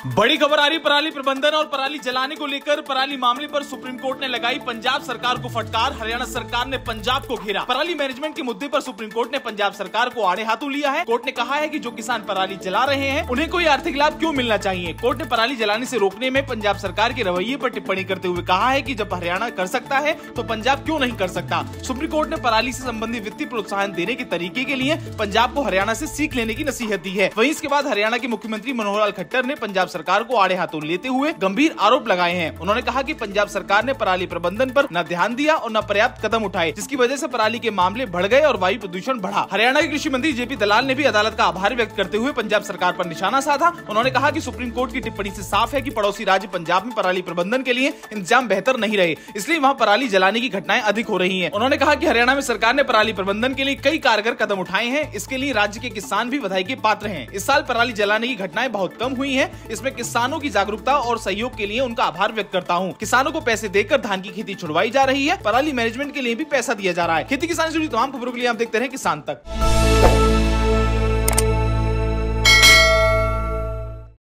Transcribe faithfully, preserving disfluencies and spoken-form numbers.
बड़ी खबर आ रही पराली प्रबंधन और पराली जलाने को लेकर। पराली मामले पर सुप्रीम कोर्ट ने लगाई पंजाब सरकार को फटकार। हरियाणा सरकार ने पंजाब को घेरा। पराली मैनेजमेंट के मुद्दे पर सुप्रीम कोर्ट ने पंजाब सरकार को आड़े हाथों लिया है। कोर्ट ने कहा है कि जो किसान पराली जला रहे हैं उन्हें कोई आर्थिक लाभ क्यों मिलना चाहिए। कोर्ट ने पराली जलाने से रोकने में पंजाब सरकार के रवैये पर टिप्पणी करते हुए कहा है कि जब हरियाणा कर सकता है तो पंजाब क्यों नहीं कर सकता। सुप्रीम कोर्ट ने पराली से संबंधित वित्तीय प्रोत्साहन देने के तरीके के लिए पंजाब को हरियाणा से सीख लेने की नसीहत दी है। वहीं इसके बाद हरियाणा के मुख्यमंत्री मनोहर लाल खट्टर ने पंजाब सरकार को आड़े हाथों लेते हुए गंभीर आरोप लगाए हैं। उन्होंने कहा कि पंजाब सरकार ने पराली प्रबंधन पर न ध्यान दिया और न पर्याप्त कदम उठाए, जिसकी वजह से पराली के मामले बढ़ गए और वायु प्रदूषण बढ़ा। हरियाणा के कृषि मंत्री जेपी दलाल ने भी अदालत का आभार व्यक्त करते हुए पंजाब सरकार पर निशाना साधा। उन्होंने कहा कि सुप्रीम कोर्ट की टिप्पणी से साफ है कि पड़ोसी राज्य पंजाब में पराली प्रबंधन के लिए इंतजाम बेहतर नहीं रहे, इसलिए वहाँ पराली जलाने की घटनाएं अधिक हो रही है। उन्होंने कहा कि हरियाणा में सरकार ने पराली प्रबंधन के लिए कई कारगर कदम उठाए हैं। इसके लिए राज्य के किसान भी बधाई के पात्र हैं। इस साल पराली जलाने की घटनाएं बहुत कम हुई हैं। इसमें किसानों की जागरूकता और सहयोग के लिए उनका आभार व्यक्त करता हूं। किसानों को पैसे देकर धान की खेती छुड़वाई जा रही है। पराली मैनेजमेंट के लिए भी पैसा दिया जा रहा है। खेती किसानी से जुड़ी तमाम खबरों के लिए आप देखते रहे किसान तक।